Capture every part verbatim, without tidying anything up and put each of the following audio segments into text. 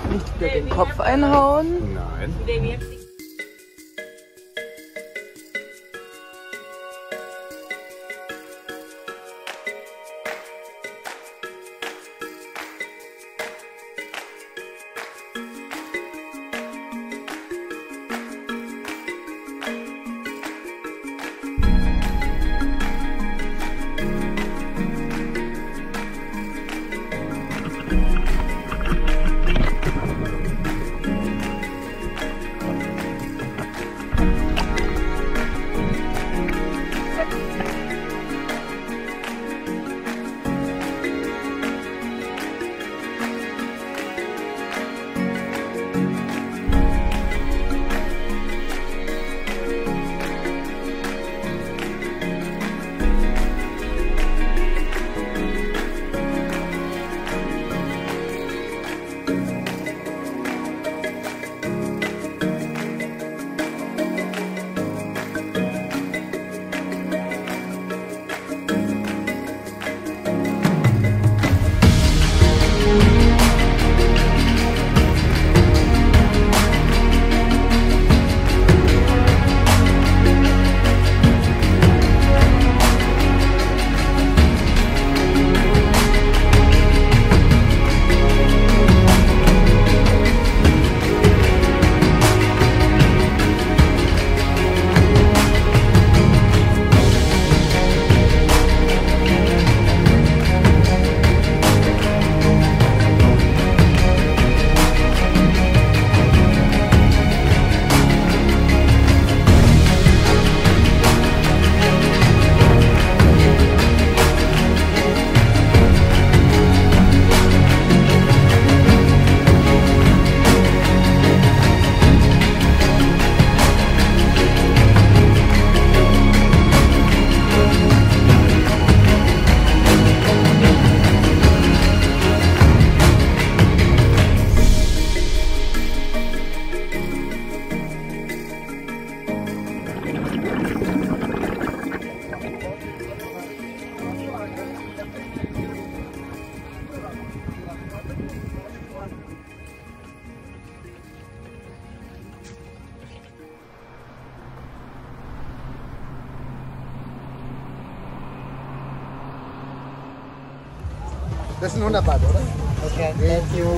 Nicht wieder den Kopf einhauen. Nein. Das ist ein hundert Baht, oder? Okay, thank you.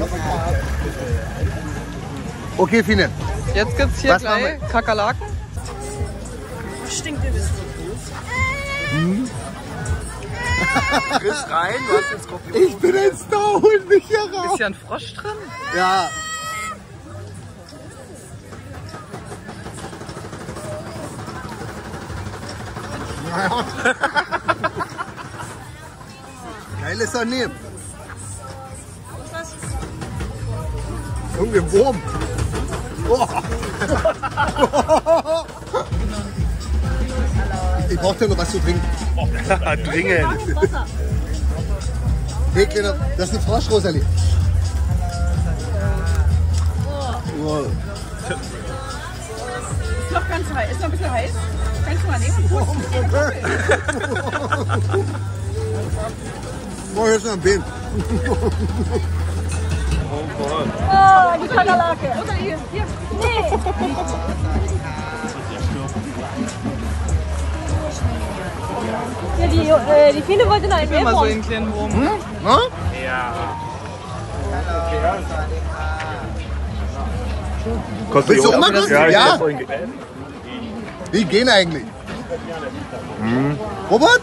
Okay, Fine. Jetzt gibt's hier Was machen gleich Kakerlaken. Stinkt ihr das? Hm? Friss rein, du hast den Skorpion. Ich bin jetzt da, hol mich hier raus. Ist ja ein Frosch drin? Ja. Naja. Geil ist er nicht. Irgendwie ein Wurm. Oh. Ich brauche ja noch was zu trinken. Dringend. Hey, Kleiner, das ist eine Frosch, Rosalie. Oh. Ist noch ganz heiß. Ist noch ein bisschen heiß. Kannst du mal nehmen? Oh, hier ist noch ein Bein. Oh, die Kakerlake. Oder hier. Hier. Nee. Ja, die, äh, die Fine wollte noch ein Immer so Meerwurm. einen kleinen Wurm. Hm? Ja. Willst du auch mal was? Ja, ich Ja. hab vorhin ge- Wie gehen eigentlich? Robert?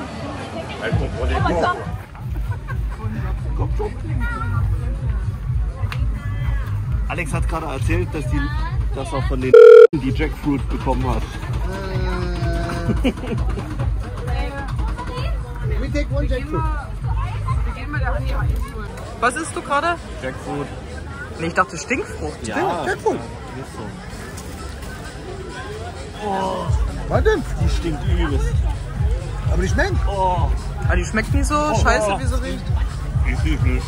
Alex hat gerade erzählt, dass, die, dass er von den die Jackfruit bekommen hat. We take one jackfruit. Was isst du gerade? Jackfruit. Nee, ich dachte Stinkfrucht. Ja. Jackfruit. Ist so. Was denn? Die stinkt übelst. Aber die schmecken. Oh. Ah, die schmeckt nicht so scheiße, wie sie riecht. Ich riech nicht.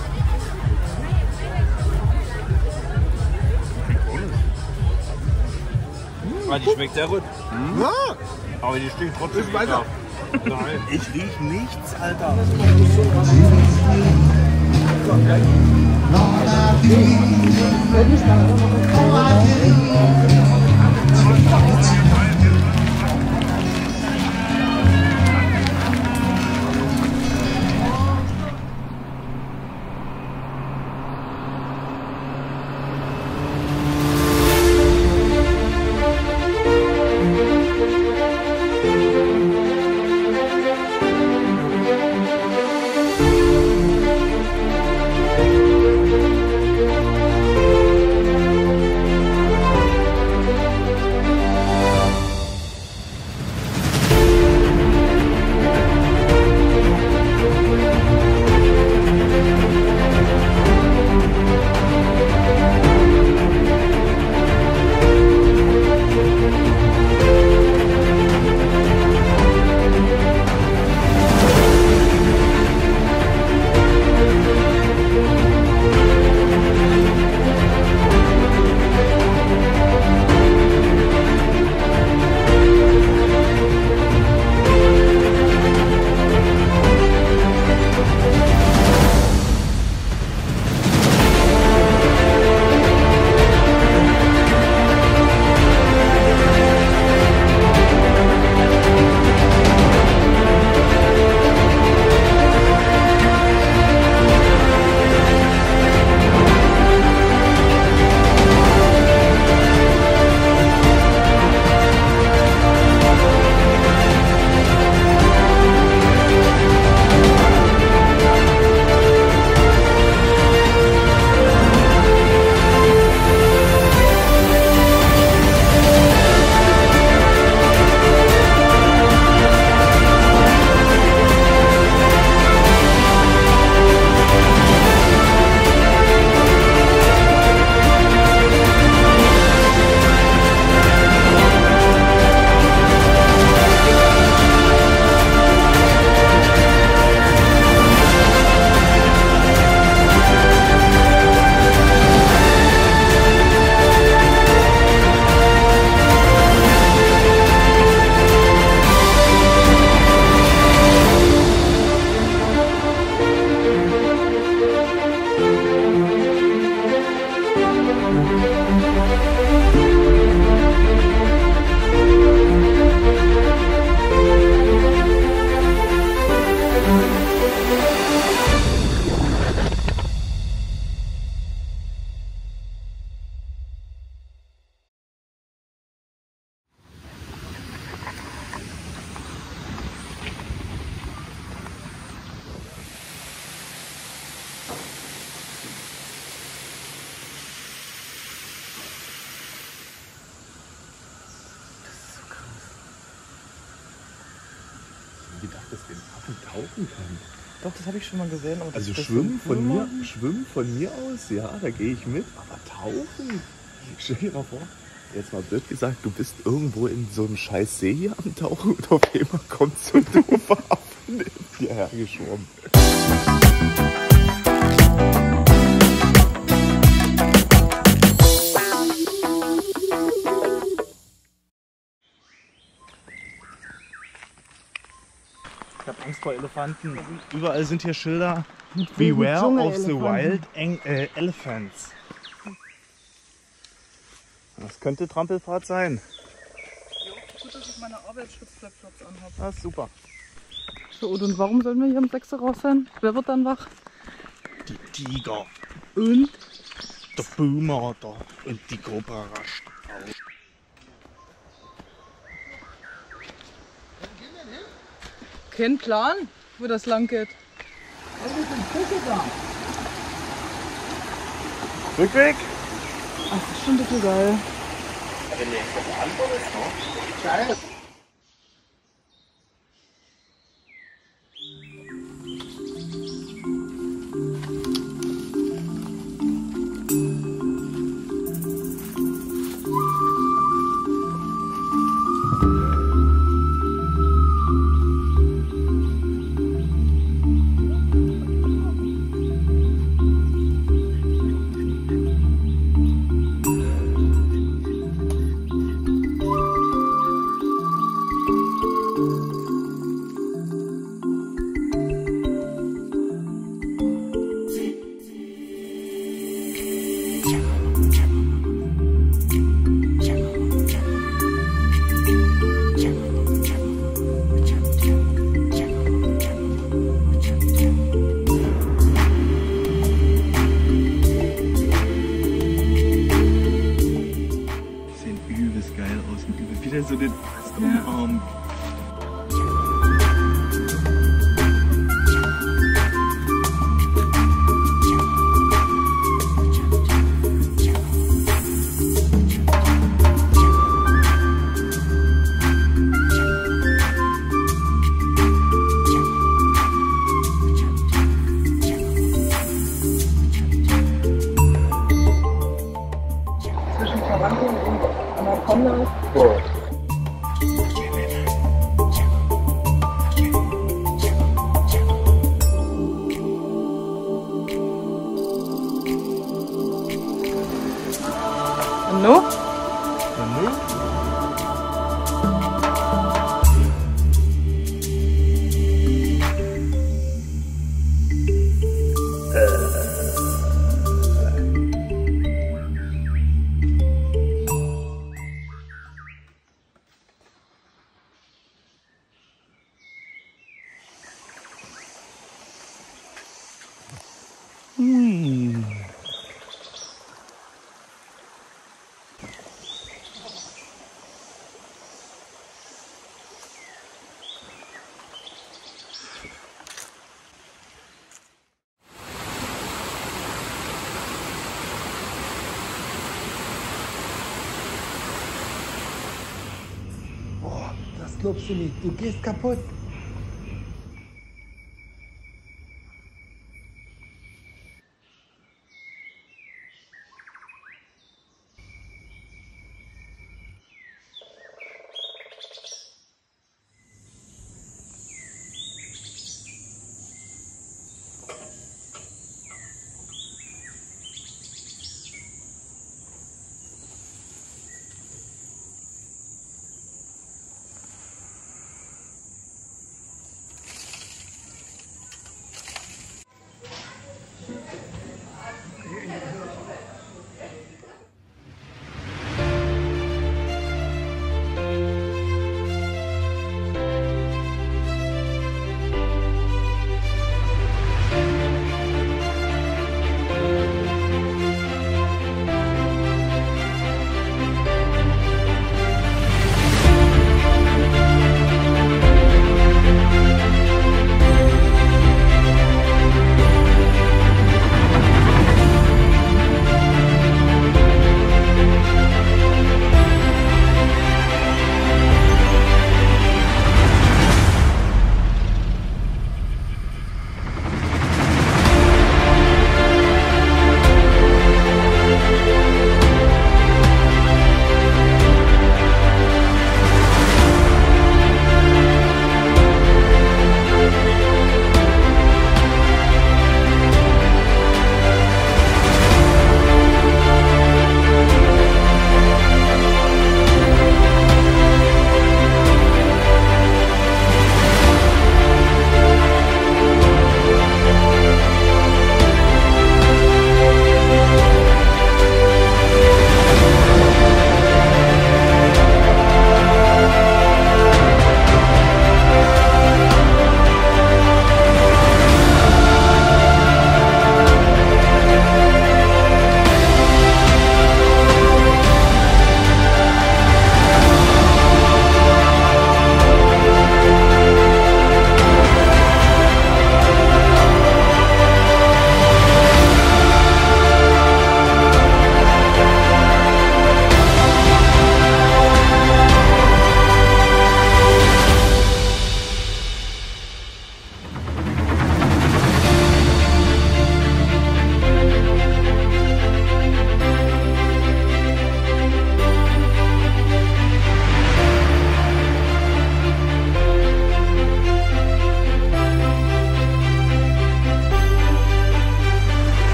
Ah, die schmeckt sehr gut. Ja. Aber die stinkt trotzdem Ich weiter. ekelhaft. Nein. Ich riech nichts, Alter. gedacht, dass der Affen tauchen kann. Doch, das habe ich schon mal gesehen. Aber Also das schwimmen so von mir, schwimmen von mir aus, ja, da gehe ich mit. Aber tauchen? Stell dir mal vor, jetzt mal blöd gesagt, du bist irgendwo in so einem scheiß See hier am Tauchen und auf einmal kommt so ein doofer Affen hierher geschwommen. Ich habe Angst vor Elefanten. Überall sind hier Schilder. Beware of the wild äh, elephants. Das könnte Trampelfahrt sein. Ja, gut, dass ich meine Arbeitsschutzbleibplatz anhabe. Das ist super. So, und warum sollen wir hier um sechs Uhr raus sein? Wer wird dann wach? Die Tiger. Und? Der Boomarder und die Cobra rascht. Kein Plan, wo das lang geht. Rückweg? Ach, das ist schon ein bisschen geil. den fest umarmt. Zwischen Taranteln und Anacondas. Hallo? Hallo? Hm. Boah, das glaubst du nicht. Du gehst kaputt.